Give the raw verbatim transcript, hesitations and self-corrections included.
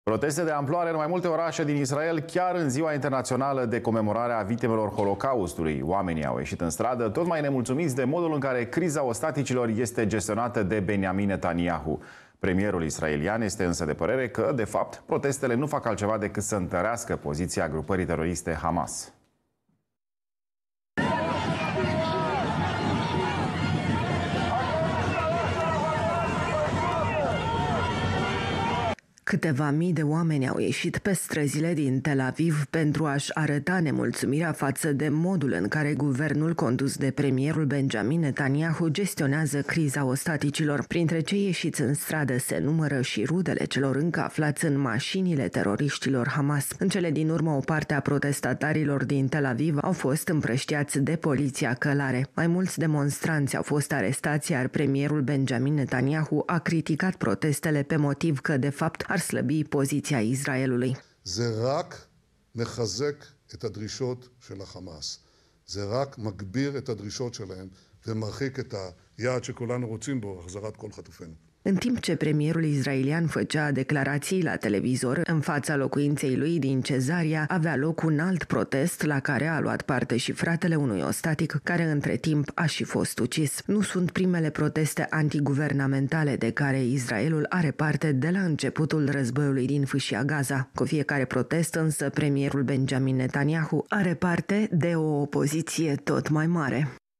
Proteste de amploare în mai multe orașe din Israel, chiar în ziua internațională de comemorare a victimelor Holocaustului. Oamenii au ieșit în stradă, tot mai nemulțumiți de modul în care criza ostaticilor este gestionată de Benjamin Netanyahu. Premierul israelian este însă de părere că, de fapt, protestele nu fac altceva decât să întărească poziția grupării teroriste Hamas. Câteva mii de oameni au ieșit pe străzile din Tel Aviv pentru a-și arăta nemulțumirea față de modul în care guvernul condus de premierul Benjamin Netanyahu gestionează criza ostaticilor. Printre cei ieșiți în stradă se numără și rudele celor încă aflați în mașinile teroriștilor Hamas. În cele din urmă, o parte a protestatarilor din Tel Aviv au fost împrăștiați de poliția călare. Mai mulți demonstranți au fost arestați, iar premierul Benjamin Netanyahu a criticat protestele pe motiv că, de fapt, ar slăbi poziția Israelului. זה רק מחזק את הדרישות של החמאס. זה רק מגביר את הדרישות שלהם ומרחיק את היעד שכולנו רוצים בו, החזרת כל חטופינו. În timp ce premierul israelian făcea declarații la televizor, în fața locuinței lui din Cezaria avea loc un alt protest la care a luat parte și fratele unui ostatik care între timp a și fost ucis. Nu sunt primele proteste antiguvernamentale de care Israelul are parte de la începutul războiului din Fâșia Gaza. Cu fiecare protest însă, premierul Benjamin Netanyahu are parte de o opoziție tot mai mare.